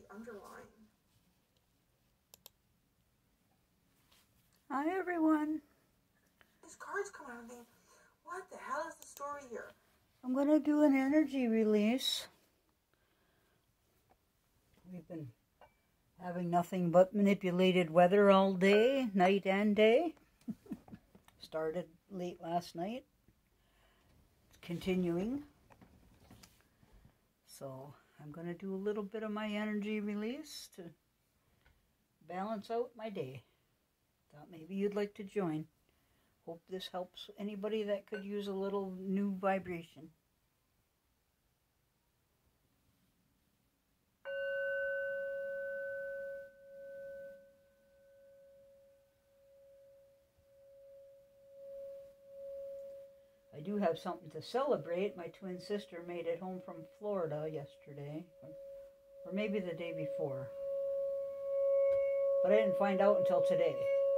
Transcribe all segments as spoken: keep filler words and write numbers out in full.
underline. Hi, everyone. These cards come out and think, what the hell is the story here? I'm going to do an energy release. We've been having nothing but manipulated weather all day, night and day. Started late last night. It's continuing. So I'm going to do a little bit of my energy release to balance out my day. Thought maybe you'd like to join. Hope this helps anybody that could use a little new vibration. I do have something to celebrate. My twin sister made it home from Florida yesterday, or maybe the day before. But I didn't find out until today.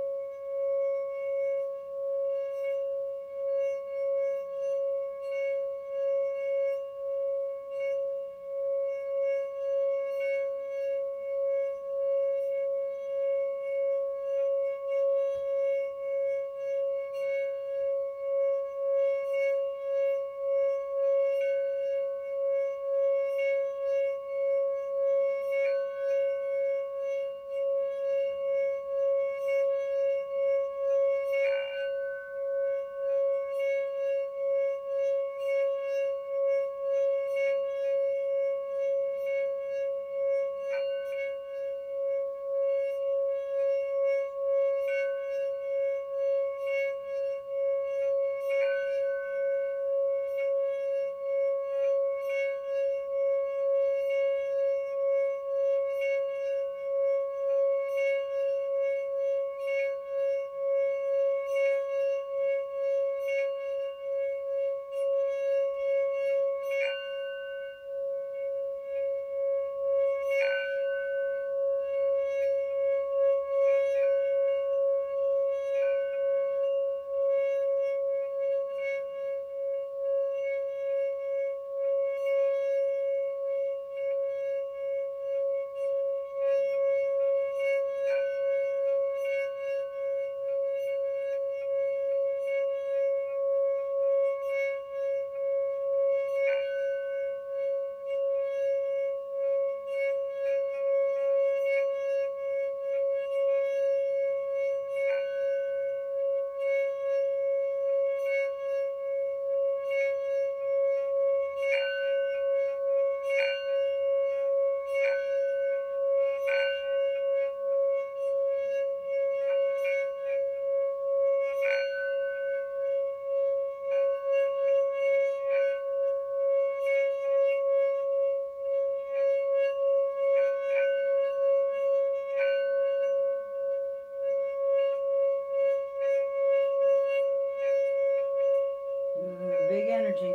Big energy.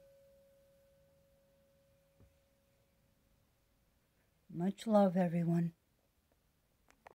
Much love, everyone.